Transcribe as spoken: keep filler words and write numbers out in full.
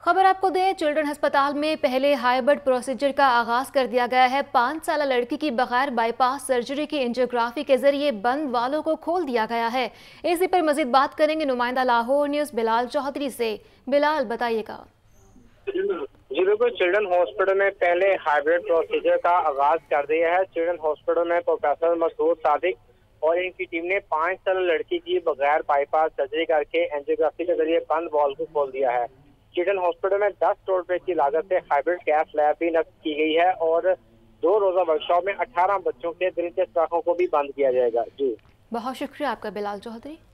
खबर आपको दें, चिल्ड्रन अस्पताल में पहले हाइब्रिड प्रोसीजर का आगाज कर दिया गया है। पाँच साल लड़की की बगैर बाईपास सर्जरी की एंजियोग्राफी के जरिए बंद वालों को खोल दिया गया है। इसी पर मजीद बात करेंगे नुमाइंदा लाहौर न्यूज बिलाल चौधरी से। बिलाल, बताइएगा। जी बिल्कुल, चिल्ड्रन हॉस्पिटल में पहले हाइब्रिड प्रोसीजर का आगाज कर दिया है। चिल्ड्रन हॉस्पिटल में प्रोफेसर मसूद सादिक और इनकी टीम ने पाँच साल लड़की की बगैर बाईपास सर्जरी करके एंजियोग्राफी के जरिए बंद वॉल को खोल दिया है। चिल्ड्रन हॉस्पिटल में दस करोड़ रुपए की लागत से हाइब्रिड कैथ लैब भी नस्ब की गई है और दो रोजा वर्कशॉप में अठारह बच्चों के दिल के सुराखों को भी बंद किया जाएगा। जी, बहुत शुक्रिया आपका बिलाल चौधरी।